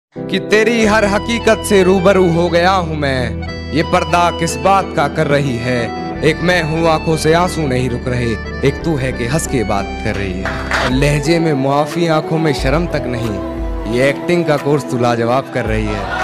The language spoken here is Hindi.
कि तेरी हर हकीकत से रूबरू हो गया हूँ मैं। ये पर्दा किस बात का कर रही है। एक मैं हूँ आंखों से आंसू नहीं रुक रहे, एक तू है कि हंस के बात कर रही है। और लहजे में मुआफी, आंखों में शर्म तक नहीं, ये एक्टिंग का कोर्स तू लाजवाब कर रही है।